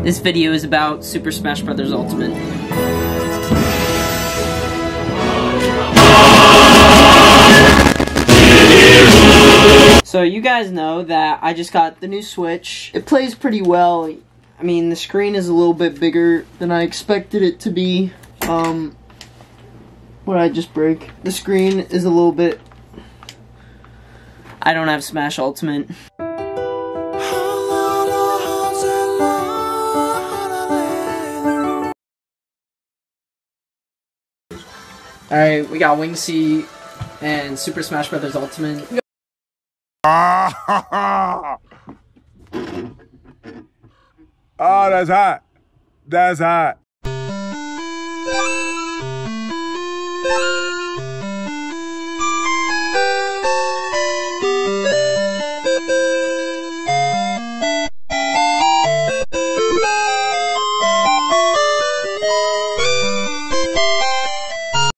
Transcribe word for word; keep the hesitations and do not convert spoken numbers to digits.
This video is about Super Smash Bros. Ultimate. So you guys know that I just got the new Switch. It plays pretty well. I mean, the screen is a little bit bigger than I expected it to be. Um, what did I just break? The screen is a little bit... I don't have Smash Ultimate. Alright, we got Wing C and Super Smash Bros. Ultimate. Oh, that's hot. That's hot.